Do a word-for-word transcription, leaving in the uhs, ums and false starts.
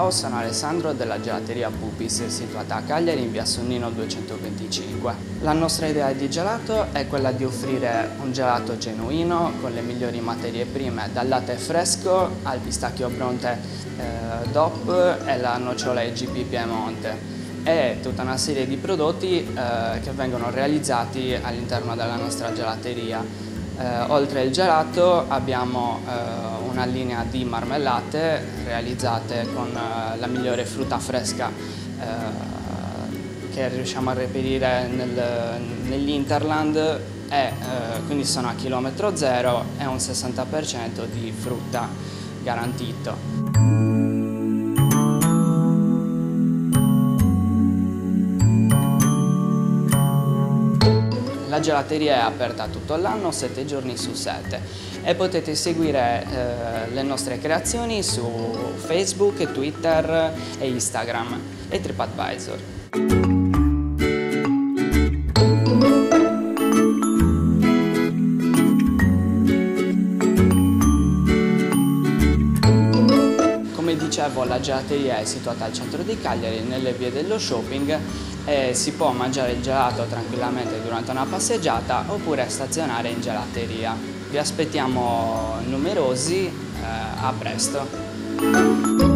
Ciao, sono Alessandro della gelateria Pupis, situata a Cagliari in via Sonnino duecentoventicinque. La nostra idea di gelato è quella di offrire un gelato genuino con le migliori materie prime, dal latte fresco al pistacchio Bronte eh, D O P e la nocciola I G P Piemonte, e tutta una serie di prodotti eh, che vengono realizzati all'interno della nostra gelateria. Eh, oltre il gelato abbiamo eh, una linea di marmellate realizzate con eh, la migliore frutta fresca eh, che riusciamo a reperire nel, nell'Interland e eh, quindi sono a chilometro zero e un sessanta per cento di frutta garantito. La gelateria è aperta tutto l'anno, sette giorni su sette, e potete seguire eh, le nostre creazioni su Facebook, Twitter e Instagram e TripAdvisor. Come dicevo, la gelateria è situata al centro di Cagliari, nelle vie dello shopping, e si può mangiare il gelato tranquillamente durante una passeggiata oppure stazionare in gelateria. Vi aspettiamo numerosi, eh, a presto!